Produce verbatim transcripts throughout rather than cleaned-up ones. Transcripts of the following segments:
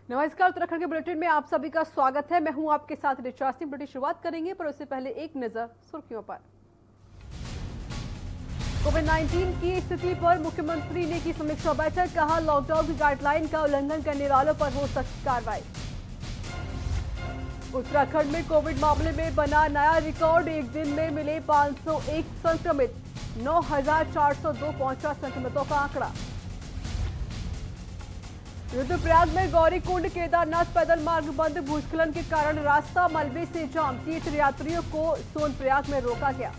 नमस्कार, उत्तराखंड के बुलेटिन में आप सभी का स्वागत है। मैं हूं आपके साथ रिचा सिंह। बुलेटिन शुरुआत करेंगे पर उससे पहले एक नजर सुर्खियों पर। कोविड नाइन्टीन की स्थिति पर मुख्यमंत्री ने की समीक्षा बैठक, कहा लॉकडाउन की गाइडलाइन का उल्लंघन करने वालों पर हो सख्त कार्रवाई। उत्तराखंड में कोविड मामले में बना नया रिकॉर्ड, एक दिन में मिले पांच सौ एक संक्रमित, नौ हजार चार सौ दो पहुंचा संक्रमितों का आंकड़ा। रुद्रप्रयाग में गौरीकुंड केदारनाथ पैदल मार्ग बंद, भूस्खलन के कारण रास्ता मलबे से जाम, तीर्थ यात्रियों को सोनप्रयाग में रोका गया।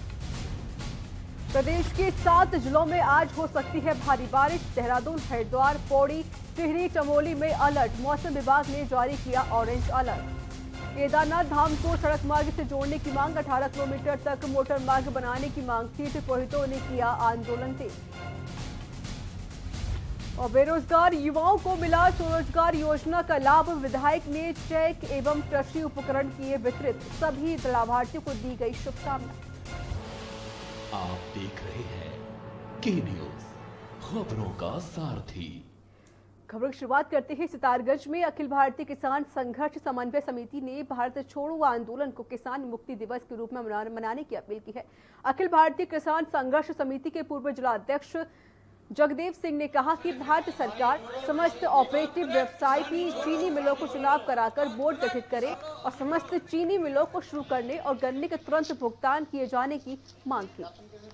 प्रदेश के सात जिलों में आज हो सकती है भारी बारिश, देहरादून, हरिद्वार, पौड़ी, टिहरी, चमोली में अलर्ट, मौसम विभाग ने जारी किया ऑरेंज अलर्ट। केदारनाथ धाम को सड़क मार्ग से जोड़ने की मांग, अठारह किलोमीटर तक मोटर मार्ग बनाने की मांग, तीर्थ पुरोहितों ने किया आंदोलन तेज। और बेरोजगार युवाओं को मिला स्वरोजगार योजना का लाभ, विधायक ने चेक एवं कृषि उपकरण किए वितरित, सभी लाभार्थियों को दी गई शुभकामना। आप देख रहे हैं के न्यूज, खबरों का सारथी। खबर की शुरुआत करते हैं सितारगंज में। अखिल भारतीय किसान संघर्ष समन्वय समिति ने भारत छोड़ो आंदोलन को किसान मुक्ति दिवस के रूप में मनाने की अपील की है। अखिल भारतीय किसान संघर्ष समिति के पूर्व जिला अध्यक्ष जगदेव सिंह ने कहा कि भारत सरकार समस्त ऑपरेटिव व्यवसाय की चीनी मिलों को चुनाव कराकर बोर्ड गठित करे और समस्त चीनी मिलों को शुरू करने और गन्ने के तुरंत भुगतान किए जाने की मांग की।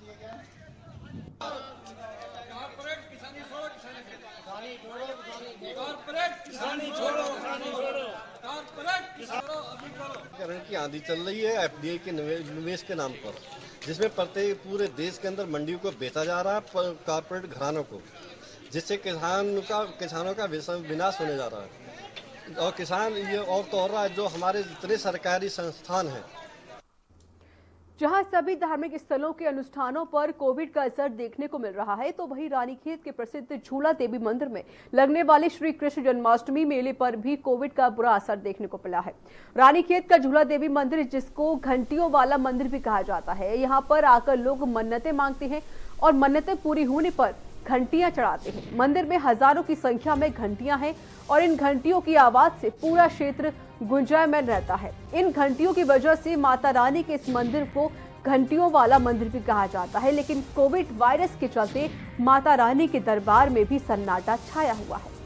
की आंधी चल रही है एफडीआई के निवेश के नाम पर, जिसमें प्रत्येक पूरे देश के अंदर मंडियों को बेचा जा रहा है कॉर्पोरेट घरानों को, जिससे किसान का किसानों का विनाश होने जा रहा है। और किसान ये और तो और रहा है, जो हमारे जितने सरकारी संस्थान हैं, जहां सभी धार्मिक स्थलों के अनुष्ठानों पर कोविड का असर देखने को मिल रहा है, तो वहीं रानीखेत के प्रसिद्ध झूला देवी मंदिर में लगने वाले श्री कृष्ण जन्माष्टमी मेले पर भी कोविड का बुरा असर देखने को मिला है। रानीखेत का झूला देवी मंदिर, जिसको घंटियों वाला मंदिर भी कहा जाता है, यहां पर आकर लोग मन्नतें मांगते हैं और मन्नतें पूरी होने पर घंटियां चढ़ाते हैं। मंदिर में हजारों की संख्या में घंटियां हैं और इन घंटियों की आवाज से पूरा क्षेत्र गुंजायमान रहता है। इन घंटियों की वजह से माता रानी के इस मंदिर को घंटियों वाला मंदिर भी कहा जाता है। लेकिन कोविड वायरस के चलते माता रानी के दरबार में भी सन्नाटा छाया हुआ है।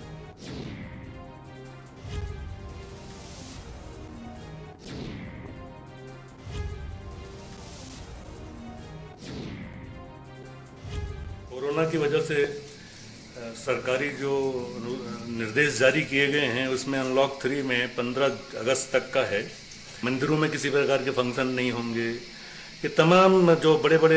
कोरोना की वजह से सरकारी जो निर्देश जारी किए गए हैं, उसमें अनलॉक थ्री में पंद्रह अगस्त तक का है। मंदिरों में किसी प्रकार के फंक्शन नहीं होंगे। ये तमाम जो बड़े बड़े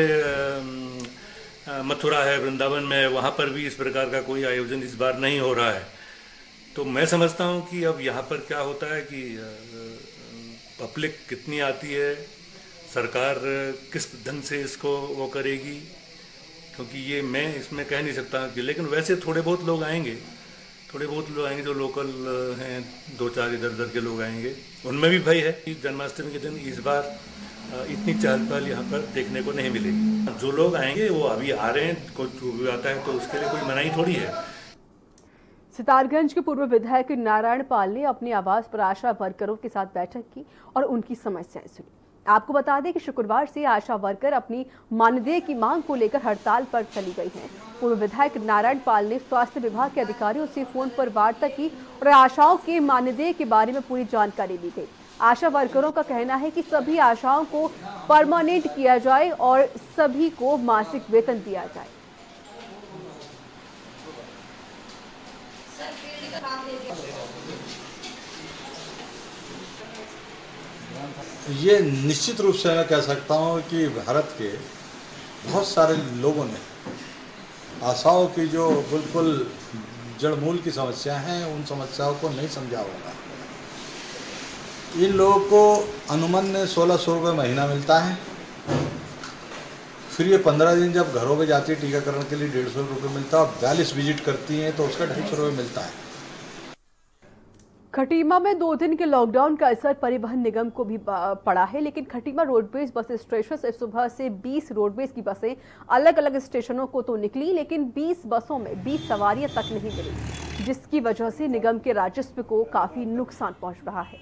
मथुरा है, वृंदावन में है, वहाँ पर भी इस प्रकार का कोई आयोजन इस बार नहीं हो रहा है। तो मैं समझता हूँ कि अब यहाँ पर क्या होता है कि पब्लिक कितनी आती है, सरकार किस ढंग से इसको वो करेगी, क्योंकि ये मैं इसमें कह नहीं सकता कि, लेकिन वैसे थोड़े बहुत लोग आएंगे, थोड़े बहुत लोग आएंगे जो लोकल हैं, दो चार इधर उधर के लोग आएंगे, उनमें भी भय है कि जन्माष्टमी के दिन इस बार इतनी चहल पहल यहाँ पर देखने को नहीं मिलेगी। जो लोग आएंगे वो अभी आ रहे हैं, कोई आता है तो उसके लिए कोई मनाही थोड़ी है। सितारगंज के पूर्व विधायक नारायण पाल ने अपने आवास पर आशा वर्करों के साथ बैठक की और उनकी समस्याएं सुनी। आपको बता दें कि शुक्रवार से आशा वर्कर अपनी मानदेय की मांग को लेकर हड़ताल पर चली गई हैं। पूर्व विधायक नारायण पाल ने स्वास्थ्य विभाग के अधिकारियों से फोन पर वार्ता की और आशाओं के मानदेय के बारे में पूरी जानकारी ली गई। आशा वर्करों का कहना है कि सभी आशाओं को परमानेंट किया जाए और सभी को मासिक वेतन दिया जाए। ये निश्चित रूप से मैं कह सकता हूँ कि भारत के बहुत सारे लोगों ने आशाओं की जो बिल्कुल जड़मूल की समस्या हैं, उन समस्याओं को नहीं समझा होगा। इन लोगों को अनुमन सोलह सौ रुपये महीना मिलता है, फिर ये पंद्रह दिन जब घरों में जाती है टीकाकरण के लिए डेढ़ सौ रुपये मिलता है, और बयालीस विजिट करती हैं तो उसका ढाई सौ रुपये मिलता है। खटीमा में दो दिन के लॉकडाउन का असर परिवहन निगम को भी पड़ा है, लेकिन खटीमा रोडवेज बस स्टेशन से सुबह से बीस रोडवेज की बसें अलग अलग स्टेशनों को तो निकली, लेकिन बीस बसों में बीस सवारियां तक नहीं मिली। जिसकी वजह से निगम के राजस्व को काफी नुकसान पहुंच रहा है।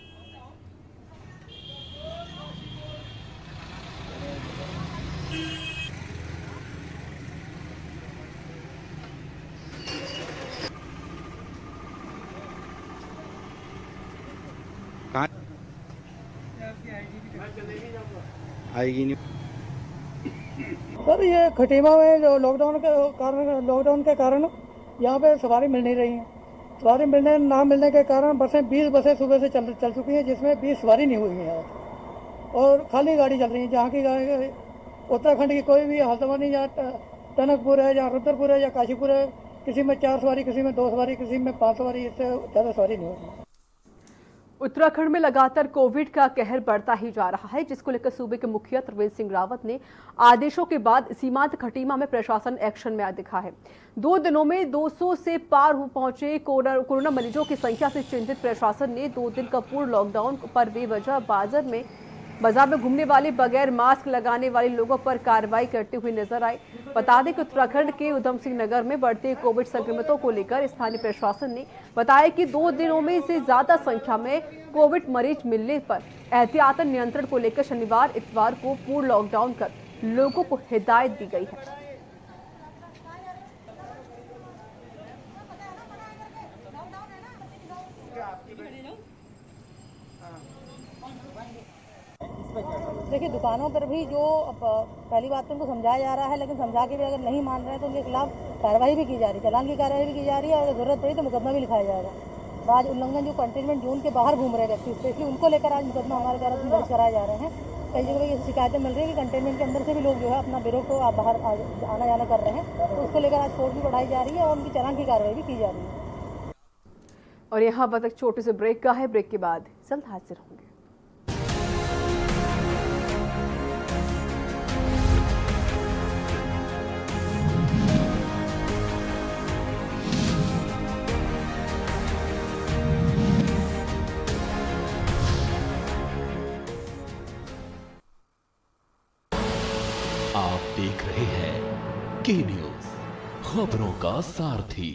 आएगी नहीं सर। ये खटीमा में जो लॉकडाउन के कारण लॉकडाउन के कारण यहाँ पे सवारी मिल नहीं रही है। सवारी मिलने ना मिलने के कारण बसें बीस बसें सुबह से चल चल चुकी हैं, जिसमें बीस सवारी नहीं हुई है और खाली गाड़ी चल रही है। जहाँ की गाड़ी उत्तराखंड की कोई भी हल्द्वानी नहीं, या टनकपुर है या रुद्रपुर है या काशीपुर है, किसी में चार सवारी, किसी में दो सवारी, किसी में पाँच सवारी, इससे ज़्यादा सवारी नहीं होती। उत्तराखंड में लगातार कोविड का कहर बढ़ता ही जा रहा है, जिसको लेकर सूबे के मुखिया त्रिवेंद्र सिंह रावत ने आदेशों के बाद सीमांत खटीमा में प्रशासन एक्शन में आ दिखा है। दो दिनों में दो सौ से पार हो पहुंचे कोरोना मरीजों की संख्या से चिंतित प्रशासन ने दो दिन का पूर्ण लॉकडाउन पर बेवजह बाजार में बाजार में घूमने वाले बगैर मास्क लगाने वाले लोगों पर कार्रवाई करते हुए नजर आए। बता दें कि उत्तराखंड के उधम सिंह नगर में बढ़ते कोविड संक्रमितों को लेकर स्थानीय प्रशासन ने बताया कि दो दिनों में से ज्यादा संख्या में कोविड मरीज मिलने पर एहतियातन नियंत्रण को लेकर शनिवार इतवार को पूर्ण लॉकडाउन कर लोगों को हिदायत दी गई है। देखिए, दुकानों पर भी जो पहली बात तो उनको समझाया जा रहा है, लेकिन समझा के भी अगर नहीं मान रहे हैं तो उनके खिलाफ कार्रवाई भी की जा रही है, चालान की कार्रवाई भी की जा रही है और अगर जरूरत पड़ी तो मुकदमा भी लिखाया जाएगा। आज उल्लंघन जो कंटेनमेंट जोन के बाहर घूम रहे व्यक्ति, स्पेशली उनको लेकर आज मुकदमा हमारे द्वारा दर्ज कराए जा रहे हैं। कई जगह ये शिकायतें मिल रही है कि कंटेनमेंट के अंदर से भी लोग जो है अपना बिरो को बाहर आना जाना कर रहे हैं, तो उसको लेकर आज फोर्स भी बढ़ाई जा रही है और उनकी चालान की कार्रवाई भी की जा रही है। और यहाँ वक्त एक छोटे से ब्रेक का है, ब्रेक के बाद जल्द हाजिर होंगे। आप देख रहे हैं के न्यूज, खबरों का सारथी।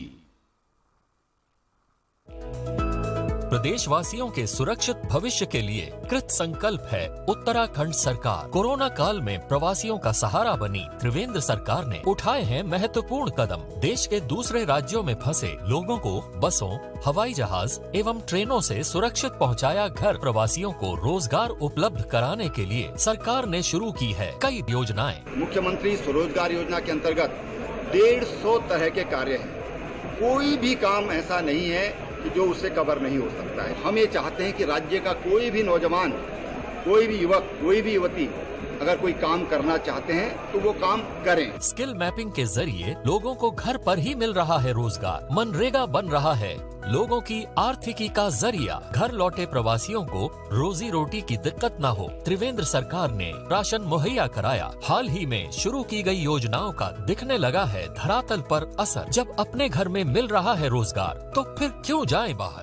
प्रदेशवासियों के सुरक्षित भविष्य के लिए कृत संकल्प है उत्तराखंड सरकार। कोरोना काल में प्रवासियों का सहारा बनी त्रिवेंद्र सरकार ने उठाए हैं महत्वपूर्ण कदम। देश के दूसरे राज्यों में फंसे लोगों को बसों, हवाई जहाज एवं ट्रेनों से सुरक्षित पहुंचाया घर। प्रवासियों को रोजगार उपलब्ध कराने के लिए सरकार ने शुरू की है कई योजनाएं। मुख्यमंत्री स्वरोजगार योजना के अंतर्गत डेढ़ सौ तरह के कार्य हैं। कोई भी काम ऐसा नहीं है कि जो उससे कवर नहीं हो सकता है। हम ये चाहते हैं कि राज्य का कोई भी नौजवान, कोई भी युवक, कोई भी युवती अगर कोई काम करना चाहते हैं तो वो काम करें। स्किल मैपिंग के जरिए लोगों को घर पर ही मिल रहा है रोजगार। मनरेगा बन रहा है लोगों की आर्थिकी का जरिया। घर लौटे प्रवासियों को रोजी रोटी की दिक्कत न हो, त्रिवेंद्र सरकार ने राशन मुहैया कराया। हाल ही में शुरू की गई योजनाओं का दिखने लगा है धरातल पर असर। जब अपने घर में मिल रहा है रोजगार तो फिर क्यों जाएं बाहर।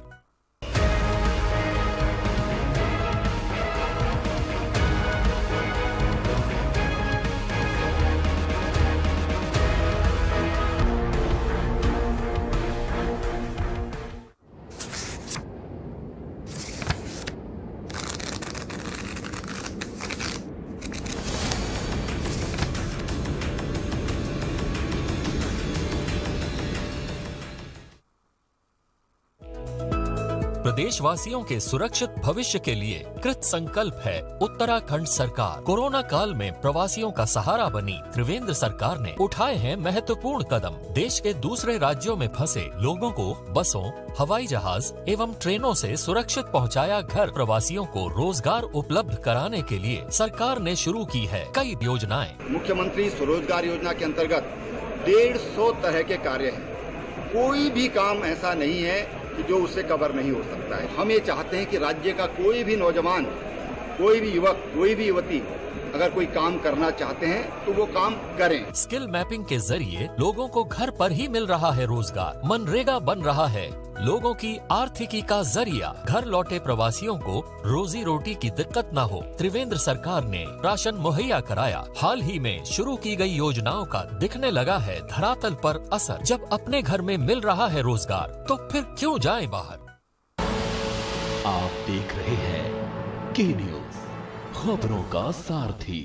प्रदेशवासियों के सुरक्षित भविष्य के लिए कृत संकल्प है उत्तराखंड सरकार। कोरोना काल में प्रवासियों का सहारा बनी त्रिवेंद्र सरकार ने उठाए हैं महत्वपूर्ण कदम। देश के दूसरे राज्यों में फंसे लोगों को बसों, हवाई जहाज एवं ट्रेनों से सुरक्षित पहुंचाया घर। प्रवासियों को रोजगार उपलब्ध कराने के लिए सरकार ने शुरू की है कई योजनाएं। मुख्यमंत्री स्वरोजगार योजना के अंतर्गत डेढ़ सौ तरह के कार्य हैं। कोई भी काम ऐसा नहीं है कि जो उससे कवर नहीं हो सकता है। हम ये चाहते हैं कि राज्य का कोई भी नौजवान, कोई भी युवक, कोई भी युवती अगर कोई काम करना चाहते हैं तो वो काम करें। स्किल मैपिंग के जरिए लोगों को घर पर ही मिल रहा है रोजगार। मनरेगा बन रहा है लोगों की आर्थिकी का जरिया। घर लौटे प्रवासियों को रोजी रोटी की दिक्कत न हो, त्रिवेंद्र सरकार ने राशन मुहैया कराया। हाल ही में शुरू की गई योजनाओं का दिखने लगा है धरातल पर असर। जब अपने घर में मिल रहा है रोजगार तो फिर क्यों जाएं बाहर। आप देख रहे हैं के न्यूज, खबरों का सारथी।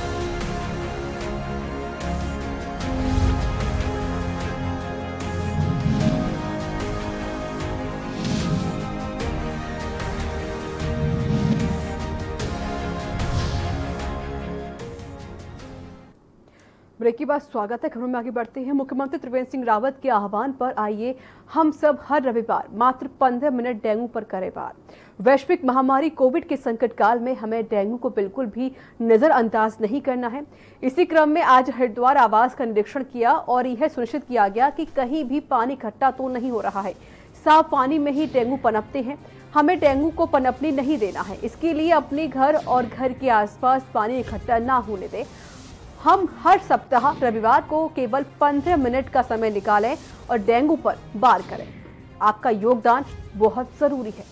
ब्रेक के बाद स्वागत है। खबरों में आगे बढ़ते हैं। मुख्यमंत्री त्रिवेंद्र सिंह रावत के आह्वान पर आइए हम सब हर रविवार मात्र पंद्रह मिनट डेंगू पर करें बात। वैश्विक महामारी कोविड के संकट काल में हमें डेंगू को बिल्कुल भी नजरअंदाज नहीं करना है। इसी क्रम में आज हरिद्वार आवास का निरीक्षण किया और यह सुनिश्चित किया गया कि कहीं भी पानी इकट्ठा तो नहीं हो रहा है। साफ पानी में ही डेंगू पनपते हैं, हमें डेंगू को पनपने नहीं देना है। इसके लिए अपने घर और घर के आसपास पानी इकट्ठा ना होने दें। हम हर सप्ताह रविवार को केवल पंद्रह मिनट का समय निकालें और डेंगू पर बात करें। आपका योगदान बहुत जरूरी है।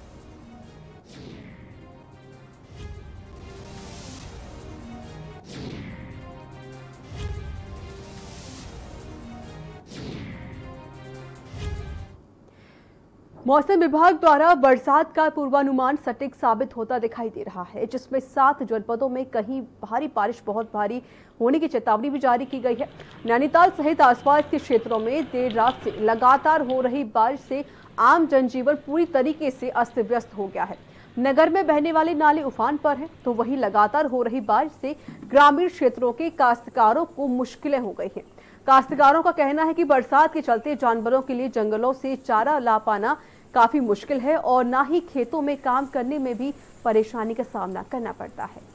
मौसम विभाग द्वारा बरसात का पूर्वानुमान सटीक साबित होता दिखाई दे रहा है, जिसमें सात जनपदों में कहीं भारी बारिश बहुत भारी होने की चेतावनी भी जारी की गई है। नैनीताल सहित आसपास के क्षेत्रों में देर रात से लगातार हो रही बारिश से आम जनजीवन पूरी तरीके से अस्त व्यस्त हो गया है। नगर में बहने वाले नाले उफान पर हैं, तो वहीं लगातार हो रही बारिश से ग्रामीण क्षेत्रों के काश्तकारों को मुश्किलें हो गई हैं। काश्तकारों का कहना है कि बरसात के चलते जानवरों के लिए जंगलों से चारा ला पाना काफी मुश्किल है और ना ही खेतों में काम करने में भी परेशानी का सामना करना पड़ता है।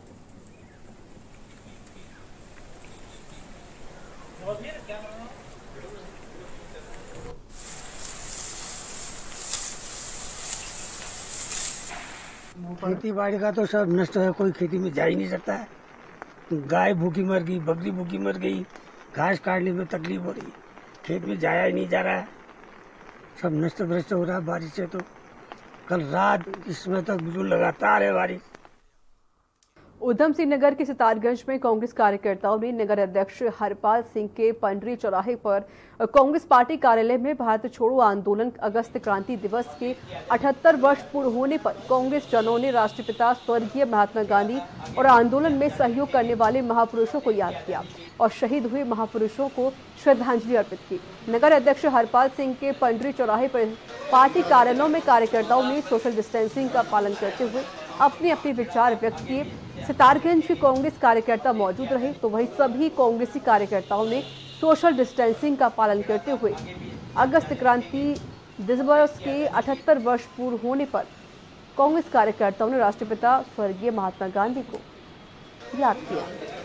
खेती बाड़ी का तो सब नष्ट है, कोई खेती में जा ही नहीं सकता है। गाय भूखी मर गई, बकरी भूखी मर गई, घास काटने में तकलीफ हो रही, खेत में जाया ही नहीं जा रहा है, सब नष्ट भ्रष्ट हो रहा है बारिश से। तो कल रात इस समय तक बिल्कुल लगातार है बारिश। उधम सिंह नगर के सितारगंज में कांग्रेस कार्यकर्ताओं ने नगर अध्यक्ष हरपाल सिंह के पंडरी चौराहे पर कांग्रेस पार्टी कार्यालय में भारत छोड़ो आंदोलन अगस्त क्रांति दिवस के अठहत्तर वर्ष पूर्ण होने पर कांग्रेस जनों ने राष्ट्रपिता स्वर्गीय महात्मा गांधी और आंदोलन में सहयोग करने वाले महापुरुषों को याद किया और शहीद हुए महापुरुषों को श्रद्धांजलि अर्पित की। नगर अध्यक्ष हरपाल सिंह के पंडरी चौराहे पर पार्टी कार्यालयों में कार्यकर्ताओं ने सोशल डिस्टेंसिंग का पालन करते हुए अपने अपने विचार व्यक्त किए। सितारगंज के कांग्रेस कार्यकर्ता मौजूद रहे, तो वही सभी कांग्रेसी कार्यकर्ताओं ने सोशल डिस्टेंसिंग का पालन करते हुए अगस्त क्रांति दिवस के अठहत्तर वर्ष पूर्ण होने पर कांग्रेस कार्यकर्ताओं ने राष्ट्रपिता स्वर्गीय महात्मा गांधी को याद किया।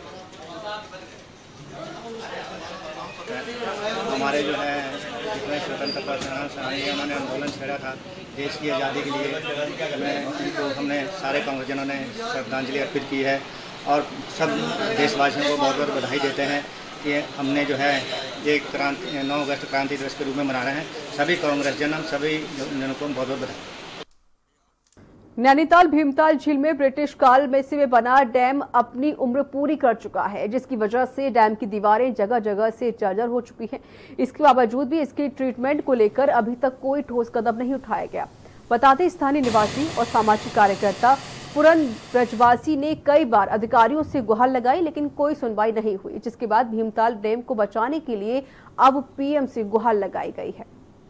हमारे जो है जितने स्वतंत्रता सेनानी उन्होंने आंदोलन छेड़ा था देश की आज़ादी के लिए, मैं उनको हमने सारे कांग्रेसजनों ने श्रद्धांजलि अर्पित की है और सब देशवासियों को बहुत बहुत बधाई देते हैं कि हमने जो है एक क्रांति नौ अगस्त क्रांति दिवस के रूप में मना रहे हैं। सभी कांग्रेसजन हम सभी जनों को बहुत बहुत बधाई। नैनीताल भीमताल झील में ब्रिटिश काल में से बना डैम अपनी उम्र पूरी कर चुका है, जिसकी वजह से डैम की दीवारें जगह जगह से जर्जर हो चुकी हैं। इसके बावजूद भी इसके ट्रीटमेंट को लेकर अभी तक कोई ठोस कदम नहीं उठाया गया। बताते स्थानीय निवासी और सामाजिक कार्यकर्ता पुरन ब्रजवासी ने कई बार अधिकारियों से गुहार लगाई, लेकिन कोई सुनवाई नहीं हुई, जिसके बाद भीमताल डैम को बचाने के लिए अब पीएम से गुहार लगाई गई है।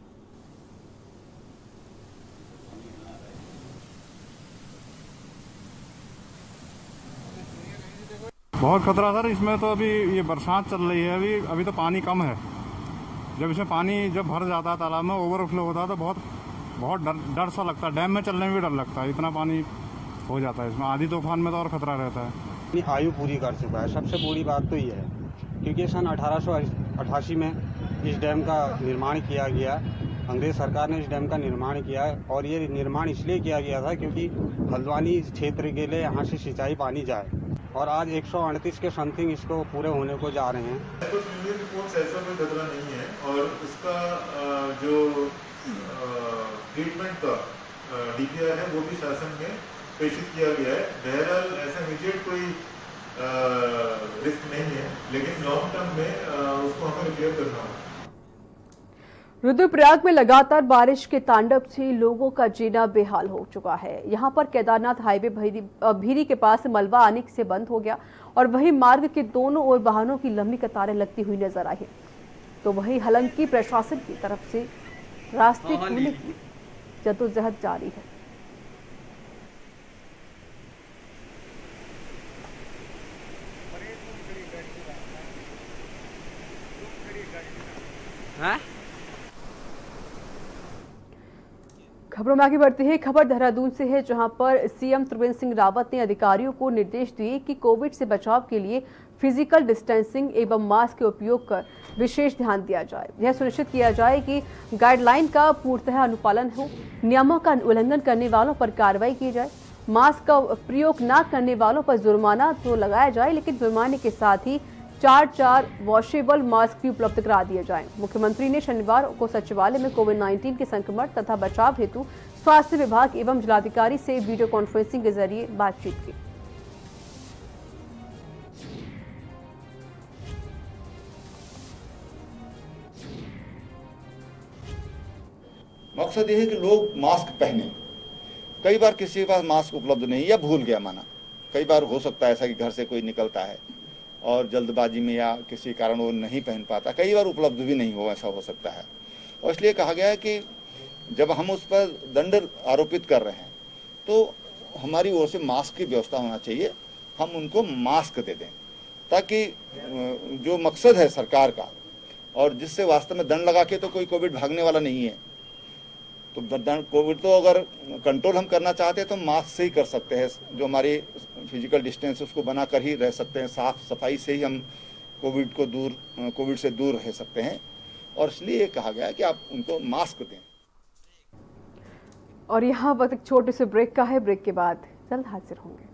बहुत खतरा सर इसमें तो। अभी ये बरसात चल रही है, अभी अभी तो पानी कम है। जब इसमें पानी जब भर जाता है तालाब में, ओवरफ्लो होता है तो बहुत बहुत डर डर सा लगता है। डैम में चलने में भी डर लगता है, इतना पानी हो जाता है इसमें। आधी तूफान में तो और खतरा रहता है। आयु पूरी कर चुका है, सबसे बड़ी बात तो ये है क्योंकि सन अठारह सौ अट्ठासी में इस डैम का निर्माण किया गया। अंग्रेज सरकार ने इस डैम का निर्माण किया और ये निर्माण इसलिए किया गया था क्योंकि हल्द्वानी क्षेत्र के लिए यहाँ से सिंचाई पानी जाए। और आज एक सौ अड़तीस के समथिंग इसको पूरे होने को जा रहे हैं। कुछ न्यूज़ रिपोर्ट्स ऐसा कोई खतरा नहीं है और इसका जो ट्रीटमेंट का डीपीआर है वो भी शासन में प्रेषित किया गया है। बहरहाल ऐसा इमीडिएट कोई रिस्क नहीं है, लेकिन लॉन्ग टर्म में उसको हमें रिपेयर करना होगा। रुद्रप्रयाग में लगातार बारिश के तांडव से लोगों का जीना बेहाल हो चुका है। यहां पर केदारनाथ हाईवे भीरी के पास मलबा आने से बंद हो गया और वहीं मार्ग के दोनों ओर वाहनों की लंबी कतारें लगती हुई नजर आई। तो वहीं हालांकि प्रशासन की तरफ से रास्ते खोलने की जद्दोजहद जारी है। हाँ? खबरों में आगे बढ़ते हैं। खबर देहरादून से है, जहां पर सीएम त्रिवेंद्र सिंह रावत ने अधिकारियों को निर्देश दिए कि कोविड से बचाव के लिए फिजिकल डिस्टेंसिंग एवं मास्क के उपयोग पर विशेष ध्यान दिया जाए। यह सुनिश्चित किया जाए कि गाइडलाइन का पूर्णतः अनुपालन हो, नियमों का उल्लंघन करने वालों पर कार्रवाई की जाए, मास्क का प्रयोग न करने वालों पर जुर्माना तो लगाया जाए, लेकिन जुर्माने के साथ ही चार चार वॉशेबल मास्क भी उपलब्ध करा दिए जाएं। मुख्यमंत्री ने शनिवार को सचिवालय में कोविड उन्नीस के संक्रमण तथा बचाव हेतु स्वास्थ्य विभाग एवं जिलाधिकारी से वीडियो कॉन्फ्रेंसिंग के जरिए बातचीत की। मकसद यह है कि लोग मास्क पहने। कई बार किसी के पास मास्क उपलब्ध नहीं या भूल गया, माना कई बार हो सकता है ऐसा कि घर से कोई निकलता है और जल्दबाजी में या किसी कारण वो नहीं पहन पाता, कई बार उपलब्ध भी नहीं हो, ऐसा हो सकता है। और इसलिए कहा गया है कि जब हम उस पर दंड आरोपित कर रहे हैं तो हमारी ओर से मास्क की व्यवस्था होना चाहिए, हम उनको मास्क दे दें ताकि जो मकसद है सरकार का और जिससे वास्तव में दंड लगा के तो कोई कोविड भागने वाला नहीं है, तो कोविड तो अगर कंट्रोल हम करना चाहते हैं तो मास्क से ही कर सकते हैं। जो हमारी फिजिकल डिस्टेंस उसको बना कर ही रह सकते हैं, साफ सफाई से ही हम कोविड को दूर कोविड से दूर रह सकते हैं। और इसलिए कहा गया है कि आप उनको मास्क दें। और यहाँ वक्त एक छोटे से ब्रेक का है, ब्रेक के बाद जल्द हाजिर होंगे।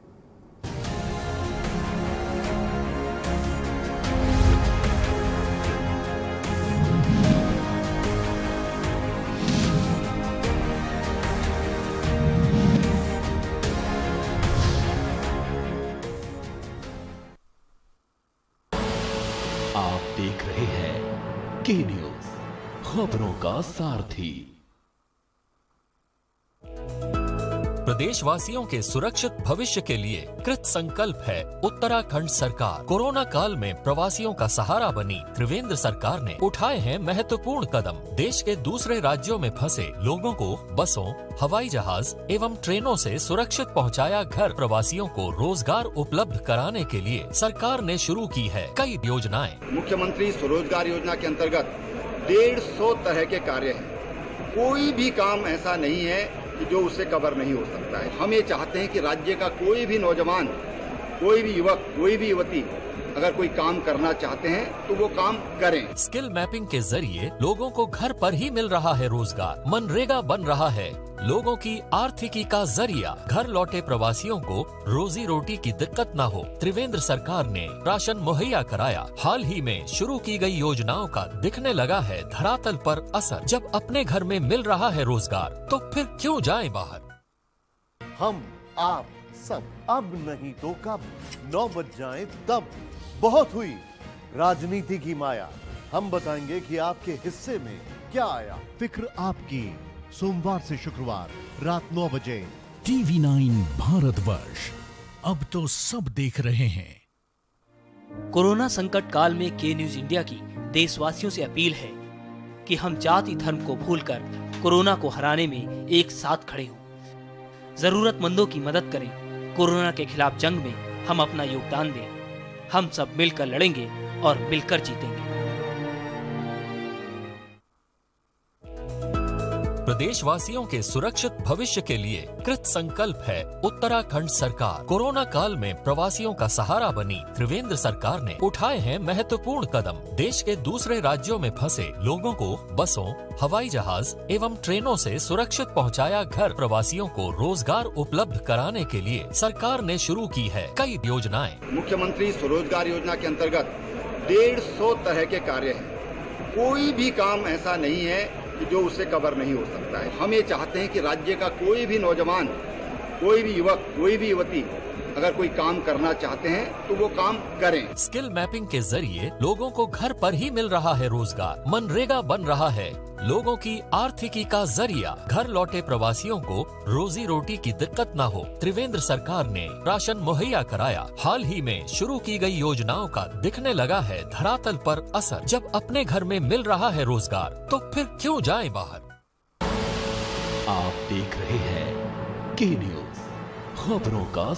आप देख रहे हैं के न्यूज, खबरों का सारथी। प्रदेशवासियों के सुरक्षित भविष्य के लिए कृत संकल्प है उत्तराखंड सरकार। कोरोना काल में प्रवासियों का सहारा बनी त्रिवेंद्र सरकार ने उठाए हैं महत्वपूर्ण कदम। देश के दूसरे राज्यों में फंसे लोगों को बसों, हवाई जहाज एवं ट्रेनों से सुरक्षित पहुंचाया घर। प्रवासियों को रोजगार उपलब्ध कराने के लिए सरकार ने शुरू की है कई योजनाएं। मुख्यमंत्री स्वरोजगार योजना के अंतर्गत डेढ़ सौ तरह के कार्य हैं। कोई भी काम ऐसा नहीं है कि जो उससे कवर नहीं हो सकता है। हम ये चाहते हैं कि राज्य का कोई भी नौजवान, कोई भी युवक, कोई भी युवती अगर कोई काम करना चाहते हैं तो वो काम करें। स्किल मैपिंग के जरिए लोगों को घर पर ही मिल रहा है रोजगार। मनरेगा बन रहा है लोगों की आर्थिकी का जरिया। घर लौटे प्रवासियों को रोजी रोटी की दिक्कत न हो, त्रिवेंद्र सरकार ने राशन मुहैया कराया। हाल ही में शुरू की गई योजनाओं का दिखने लगा है धरातल पर असर। जब अपने घर में मिल रहा है रोजगार तो फिर क्यों जाएं बाहर। हम आप सब अब नहीं तो कब, नौ बज जाए तब। बहुत हुई राजनीति की माया, हम बताएंगे कि आपके हिस्से में क्या आया। फिक्र आपकी, सोमवार से शुक्रवार रात नौ बजे टीवी नाइन भारतवर्ष, अब तो सब देख रहे हैं। कोरोना संकट काल में के न्यूज इंडिया की देशवासियों से अपील है कि हम जाति धर्म को भूलकर कोरोना को हराने में एक साथ खड़े हों। जरूरतमंदों की मदद करें। कोरोना के खिलाफ जंग में हम अपना योगदान दें। हम सब मिलकर लड़ेंगे और मिलकर जीतेंगे। प्रदेशवासियों के सुरक्षित भविष्य के लिए कृत संकल्प है उत्तराखंड सरकार। कोरोना काल में प्रवासियों का सहारा बनी त्रिवेंद्र सरकार ने उठाए हैं महत्वपूर्ण कदम। देश के दूसरे राज्यों में फंसे लोगों को बसों, हवाई जहाज एवं ट्रेनों से सुरक्षित पहुंचाया घर। प्रवासियों को रोजगार उपलब्ध कराने के लिए सरकार ने शुरू की है कई योजनाएं। मुख्यमंत्री स्वरोजगार योजना के अंतर्गत डेढ़ सौ तरह के कार्य हैं। कोई भी काम ऐसा नहीं है कि जो उससे कवर नहीं हो सकता है। हम ये चाहते हैं कि राज्य का कोई भी नौजवान, कोई भी युवक, कोई भी युवती अगर कोई काम करना चाहते हैं तो वो काम करें। स्किल मैपिंग के जरिए लोगों को घर पर ही मिल रहा है रोजगार। मनरेगा बन रहा है लोगों की आर्थिकी का जरिया। घर लौटे प्रवासियों को रोजी रोटी की दिक्कत न हो, त्रिवेंद्र सरकार ने राशन मुहैया कराया। हाल ही में शुरू की गई योजनाओं का दिखने लगा है धरातल पर असर। जब अपने घर में मिल रहा है रोजगार तो फिर क्यों जाएं बाहर। आप देख रहे हैं के न्यूज खबरों का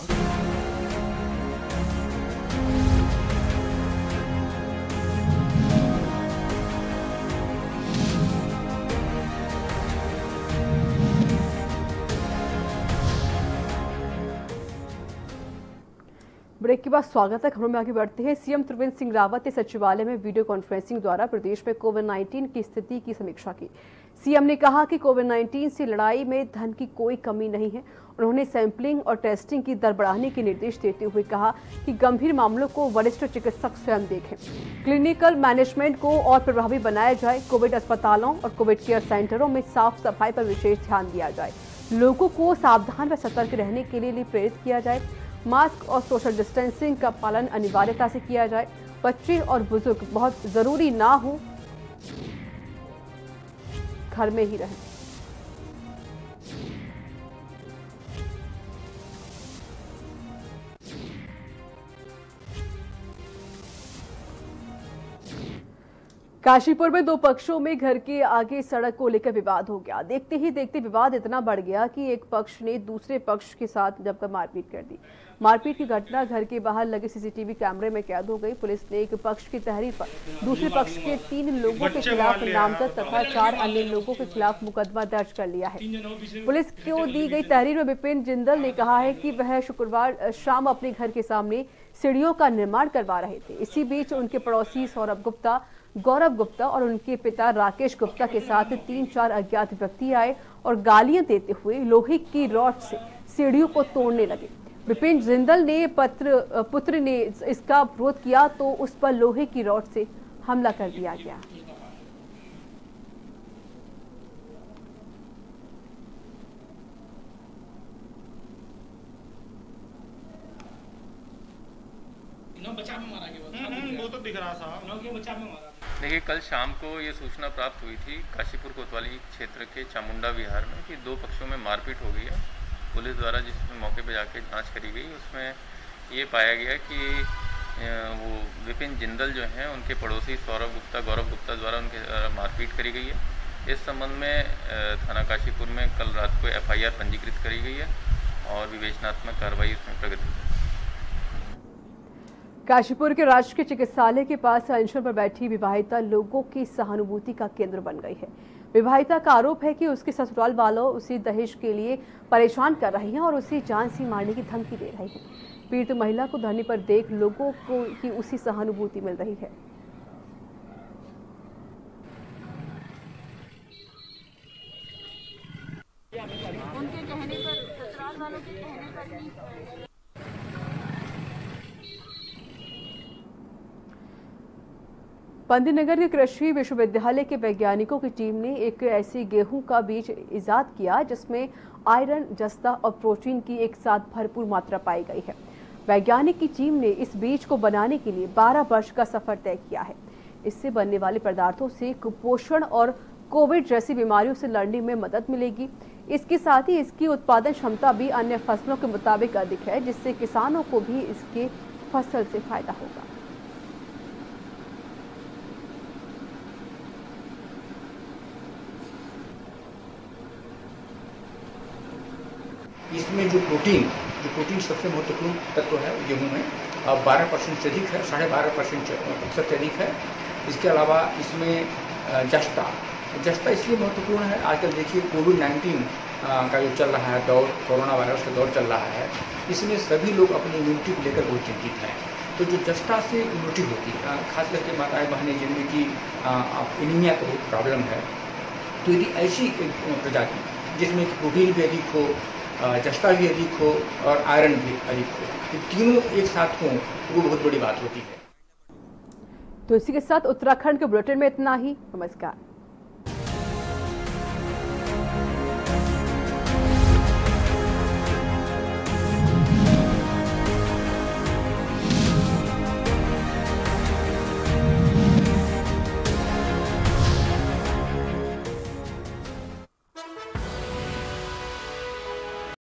ब्रेक के बाद स्वागत है। खबरों में आगे बढ़ते हैं। सीएम त्रिवेंद्र सिंह रावत ने सचिवालय में वीडियो कॉन्फ्रेंसिंग द्वारा प्रदेश में कोविड उन्नीस की स्थिति की समीक्षा की। सीएम ने कहा कि कोविड उन्नीस से लड़ाई में धन की कोई कमी नहीं है। उन्होंने सैंपलिंग और टेस्टिंग की दर बढ़ाने के निर्देश देते हुए कहा कि गंभीर मामलों को वरिष्ठ चिकित्सक स्वयं देखें। क्लिनिकल मैनेजमेंट को और प्रभावी बनाया जाए। कोविड अस्पतालों और कोविड केयर सेंटरों में साफ सफाई पर विशेष ध्यान दिया जाए। लोगों को सावधान व सतर्क रहने के लिए प्रेरित किया जाए। मास्क और सोशल डिस्टेंसिंग का पालन अनिवार्यता से किया जाए। बच्चे और बुजुर्ग बहुत जरूरी ना हो, घर में ही रहें। काशीपुर में दो पक्षों में घर के आगे सड़क को लेकर विवाद हो गया। देखते ही देखते विवाद इतना बढ़ गया कि एक पक्ष ने दूसरे पक्ष के साथ जमकर मारपीट कर दी। मारपीट की घटना घर के बाहर लगे सीसीटीवी कैमरे में कैद हो गई। पुलिस ने एक पक्ष की तहरीर पर दूसरे पक्ष के तीन लोगों के खिलाफ नामजद तथा चार अन्य लोगों के खिलाफ मुकदमा दर्ज कर लिया है। पुलिस को दी गई तहरीर में विपिन जिंदल ने कहा है कि वह शुक्रवार शाम अपने घर के सामने सीढ़ियों का निर्माण करवा रहे थे। इसी बीच उनके पड़ोसी सौरभ गुप्ता, गौरव गुप्ता और उनके पिता राकेश गुप्ता के साथ तीन चार अज्ञात व्यक्ति आए और गालियां देते हुए लोहे की रॉड से सीढ़ियों को तोड़ने लगे। विपिन जिंदल ने पत्र पुत्र ने इसका विरोध किया तो उस पर लोहे की रॉड से हमला कर दिया गया। बचाव में मारा गया, वो तो दिख रहा था। बचाव में मारा। देखिए, कल शाम को ये सूचना प्राप्त हुई थी काशीपुर कोतवाली क्षेत्र के चामुंडा विहार में कि दो पक्षों में मारपीट हो गई है। पुलिस द्वारा जिसमें मौके पर जाके जांच करी गई, उसमें ये पाया गया कि वो विपिन जिंदल जो हैं उनके पड़ोसी सौरभ गुप्ता, गौरव गुप्ता द्वारा उनके मारपीट करी गई है। इस संबंध में थाना काशीपुर में कल रात को एफ आई आर पंजीकृत करी गई है और विवेचनात्मक कार्रवाई उसमें प्रगति। काशीपुर के राजकीय चिकित्सालय के पास अनशन पर बैठी विवाहिता लोगों की सहानुभूति का केंद्र बन गई है। विवाहिता का आरोप है कि उसके ससुराल वालों उसे दहेज के लिए परेशान कर रहे हैं और उसे जान से मारने की धमकी दे रहे हैं। पीड़ित महिला को धरने पर देख लोगों को की उसी सहानुभूति मिल रही है। उनके कहने पर, ससुराल वालों के कहने पर नहीं। पंतनगर के कृषि विश्वविद्यालय के वैज्ञानिकों की टीम ने एक ऐसे गेहूं का बीज इजाद किया जिसमें आयरन, जस्ता और प्रोटीन की एक साथ भरपूर मात्रा पाई गई है। वैज्ञानिक की टीम ने इस बीज को बनाने के लिए बारह वर्ष का सफर तय किया है। इससे बनने वाले पदार्थों से कुपोषण और कोविड जैसी बीमारियों से लड़ने में मदद मिलेगी। इसके साथ ही इसकी उत्पादन क्षमता भी अन्य फसलों के मुताबिक अधिक है, जिससे किसानों को भी इसके फसल से फायदा होगा। इसमें जो प्रोटीन जो प्रोटीन सबसे महत्वपूर्ण तत्व है गेहूं में बारह परसेंट से अधिक है, साढ़े बारह परसेंट प्रतिशत से अधिक है। इसके अलावा इसमें जस्ता जस्ता इसलिए महत्वपूर्ण है, आजकल देखिए कोविड नाइन्टीन का जो चल रहा है दौर, कोरोना वायरस का दौर चल रहा है, इसमें सभी लोग अपनी इम्यूनिटी को लेकर बहुत चिंतित हैं। तो जो जस्ता से इम्यूनिटी होती है, खास करके माताएं बहनें जिनमें की एनीमिया का बहुत प्रॉब्लम है, तो यदि ऐसी प्रजाति जिसमें कि प्रोटीन भी अधिक हो, जस्ता भी अधिक हो और आयरन भी अधिक हो, तो तीनों एक साथ हों तो वो बहुत बड़ी बात होती है। तो इसी के साथ उत्तराखंड के बुलेटिन में इतना ही। नमस्कार।